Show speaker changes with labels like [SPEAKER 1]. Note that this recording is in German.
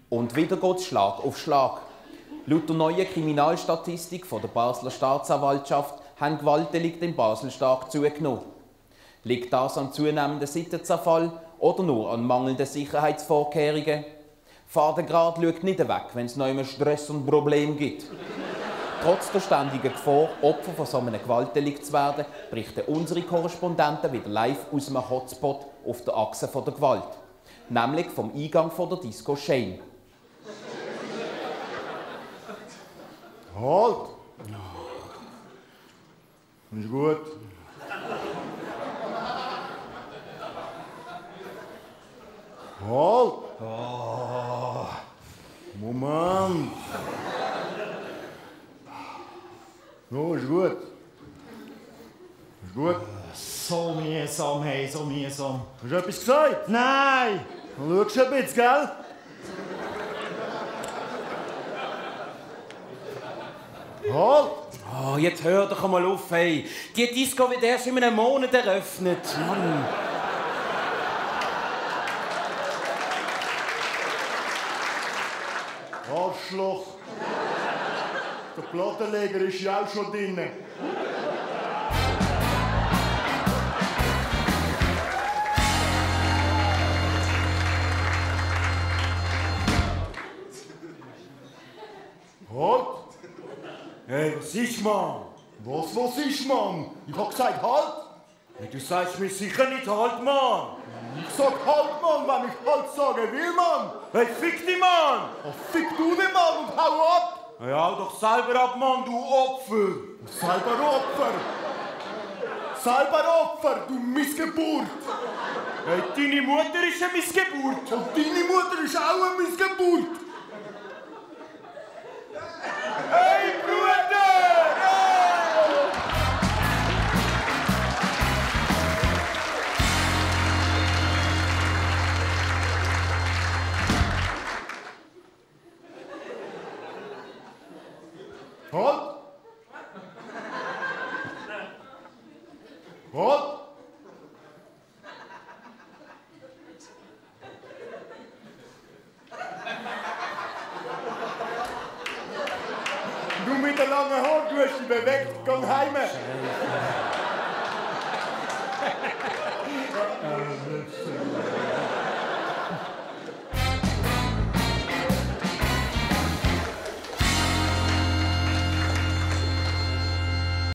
[SPEAKER 1] Und wieder geht es Schlag auf Schlag. Laut der neuen Kriminalstatistik von der Basler Staatsanwaltschaft haben Gewaltdelikte in Basel stark zugenommen. Liegt das an zunehmendem Sittenzerfall oder nur an mangelnden Sicherheitsvorkehrungen? Fadengrad schaut nicht weg, wenn es noch immer Stress und Probleme gibt. Trotz der ständigen Gefahr, Opfer von so einem Gewaltdelikt zu werden, berichten unsere Korrespondenten wieder live aus einem Hotspot auf der Achse der Gewalt. Nämlich vom Eingang der Disco Shane.
[SPEAKER 2] Halt! Ist gut. Halt! Oh. Moment! So, ist gut. Ist gut.
[SPEAKER 3] So mühsam, hey, so mühsam.
[SPEAKER 2] Hast du etwas gesagt?
[SPEAKER 3] Nein!
[SPEAKER 2] Dann schaust du ein bisschen, gell? Halt!
[SPEAKER 4] Oh, jetzt hör doch mal auf, hey. Die Disco wird erst in einem Monat eröffnet. Mann.
[SPEAKER 2] Arschloch! Der Plattenleger ist ja auch schon drin. Halt!
[SPEAKER 3] Hey, was ist, Mann?
[SPEAKER 2] Was ist, Mann? Ich hab gesagt, halt!
[SPEAKER 3] Hey, du sagst mir sicher nicht halt, Mann!
[SPEAKER 2] Ich sag halt, Mann, wenn ich halt sagen will, Mann!
[SPEAKER 3] Hey, fick dich, Mann!
[SPEAKER 2] Oh, fick du den Mann und hau ab!
[SPEAKER 3] Hey, hau doch selber ab, Mann, du Opfer!
[SPEAKER 2] Selber Opfer! Selber Opfer, du Missgeburt!
[SPEAKER 3] Hey, deine Mutter ist eine Missgeburt!
[SPEAKER 2] Und deine Mutter ist auch eine Missgeburt!
[SPEAKER 3] Hey, Bruder! Hey!
[SPEAKER 2] Halt! Halt! Du mit den langen Haaren, du hast dich bewegt, geh heim!